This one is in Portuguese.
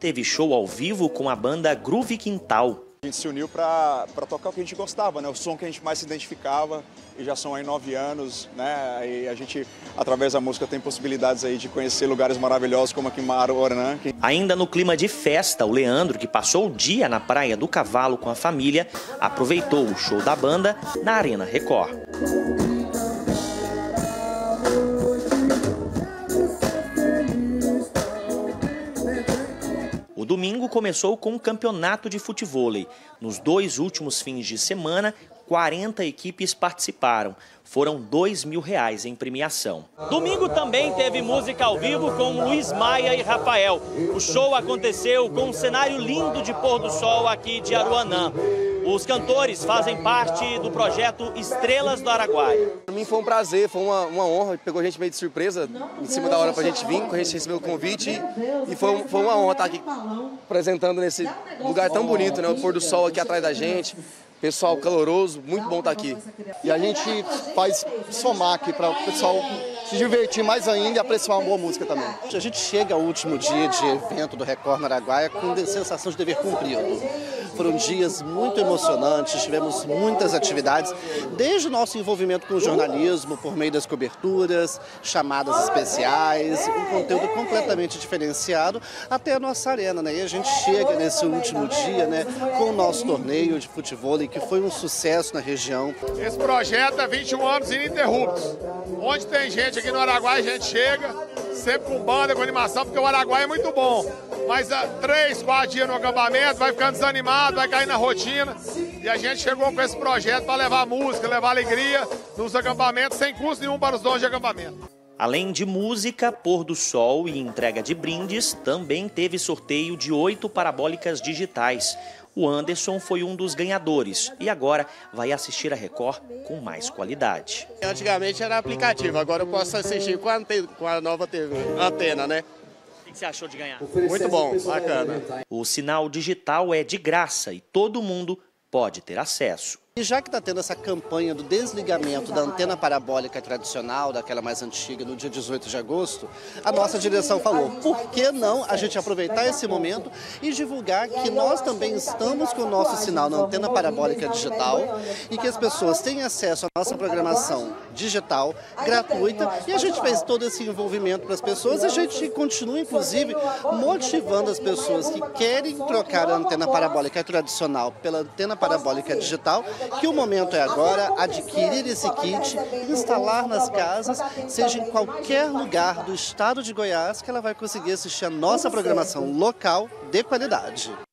teve show ao vivo com a banda Groove Quintal. A gente se uniu para tocar o que a gente gostava, né? O som que a gente mais se identificava, e já são aí 9 anos, né? E a gente, através da música, tem possibilidades aí de conhecer lugares maravilhosos como aqui em Maraoranã. Ainda no clima de festa, o Leandro, que passou o dia na Praia do Cavalo com a família, aproveitou o show da banda na Arena Record. O domingo começou com um campeonato de futevôlei. Nos 2 últimos fins de semana, 40 equipes participaram. Foram R$2.000 em premiação. Domingo também teve música ao vivo com Luiz Maia e Rafael. O show aconteceu com um cenário lindo de pôr do sol aqui de Aruanã. Os cantores fazem parte do projeto Estrelas do Araguaia. Para mim foi um prazer, foi uma honra, pegou a gente meio de surpresa, em cima da hora para a gente vir, a gente recebeu o convite e foi uma honra estar aqui apresentando nesse lugar tão bonito, né? O pôr do sol aqui atrás da gente, pessoal caloroso, muito bom estar aqui. E a gente faz somar aqui para o pessoal se divertir mais ainda e apreciar uma boa música também. A gente chega ao último dia de evento do Record no Araguaia com sensação de dever cumprido. Foram dias muito emocionantes, tivemos muitas atividades, desde o nosso envolvimento com o jornalismo, por meio das coberturas, chamadas especiais, um conteúdo completamente diferenciado, até a nossa arena, né? E a gente chega nesse último dia, né, com o nosso torneio de futevôlei, que foi um sucesso na região. Esse projeto é 21 anos ininterruptos. Onde tem gente aqui no Araguaia, a gente chega, sempre com banda, com animação, porque o Araguaia é muito bom. Mas 3, 4 dias no acampamento, vai ficando desanimado, vai cair na rotina. E a gente chegou com esse projeto para levar música, levar alegria nos acampamentos, sem custo nenhum para os donos de acampamento. Além de música, pôr do sol e entrega de brindes, também teve sorteio de 8 parabólicas digitais. O Anderson foi um dos ganhadores e agora vai assistir a Record com mais qualidade. Antigamente era aplicativo, agora eu posso assistir com a nova TV, antena, né? O que você achou de ganhar? Muito bom, bacana. O sinal digital é de graça e todo mundo pode ter acesso. E já que está tendo essa campanha do desligamento da antena parabólica tradicional, daquela mais antiga, no dia 18 de agosto, a nossa direção falou, por que não a gente aproveitar esse momento e divulgar que nós também estamos com o nosso sinal na antena parabólica digital e que as pessoas têm acesso à nossa programação digital, gratuita, e a gente fez todo esse envolvimento para as pessoas e a gente continua, inclusive, motivando as pessoas que querem trocar a antena parabólica tradicional pela antena parabólica digital, que o momento é agora adquirir esse kit, instalar nas casas, seja em qualquer lugar do estado de Goiás, que ela vai conseguir assistir a nossa programação local de qualidade.